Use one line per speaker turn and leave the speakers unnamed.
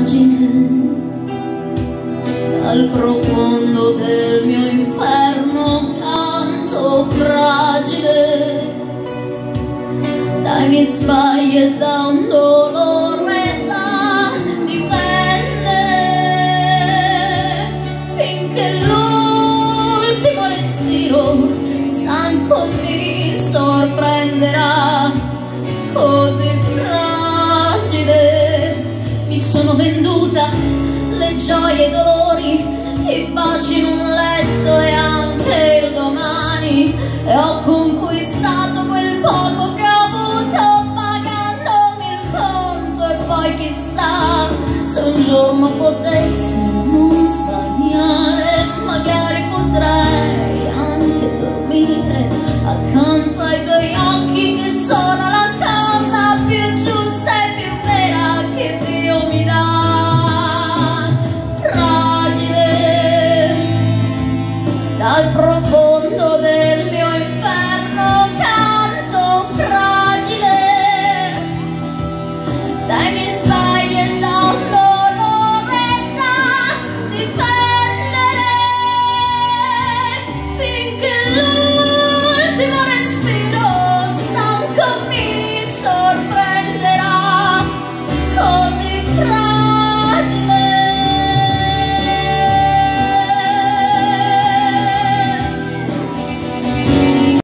immagine dal profondo del mio inferno, canto fragile dai miei sbagli e da un dolore da difendere, finché l'ultimo respiro stanco mi sorprenderà. Così fragile mi sono venduta le gioie e i dolori, i baci in un letto e anche il domani, e ho conquistato quel poco che ho avuto pagandomi il conto. E poi chissà se un giorno potessi non sbagliare, magari potrei anche dormire accanto ai tuoi occhi, che sono la cosa più giusta e più vera che Dio mi dà. Fragile dal